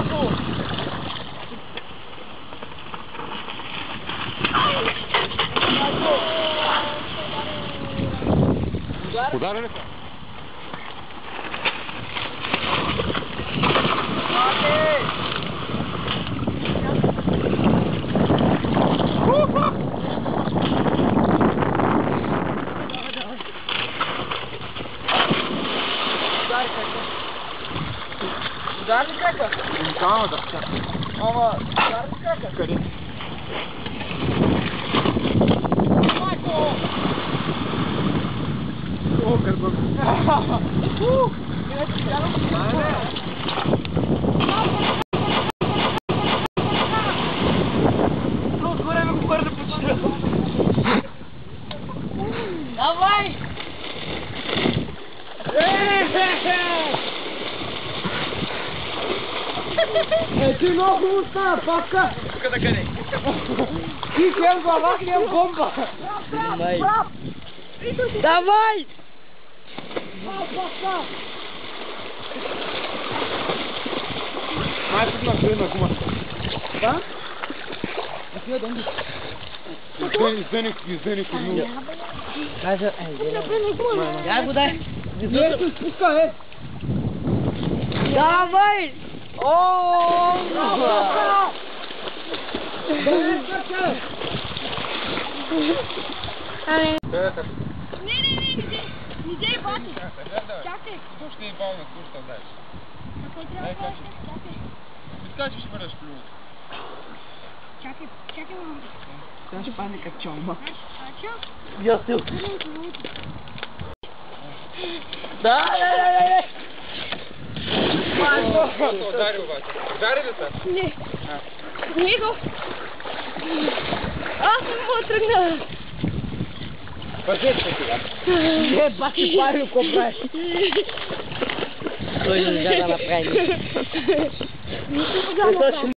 Марко! Ударили ли? Удар ли кака? Няма да чака. Ама, удар ли кака? Къде? Майко! О, кърбъм. Отгоре ме го хвърля по чура. Давай! Ти много хубаво става, папка! Тук да къде? Ти хем глава, хем бомба! Давай! Папка! Май тук на край на гумата. Да? Издъни курнула. Кажа, Я го дай! не се спуска, е! Давай! Ооо! Не дей бати! Чакай! Какво ще е бавно, какво ще знаеш? Какво трябва да правиш? Чакай! Искаш, че ще бъдеш плюс. Чакай, мама! Тя ще падне като чомба. Чо? Я стил! Да! Удари обаче. Удари ли са? Не! Не го! Аз не мога да тръгна! Пържете се сега. Не, бати пари, какво правиш? Той не да направи. Нищо не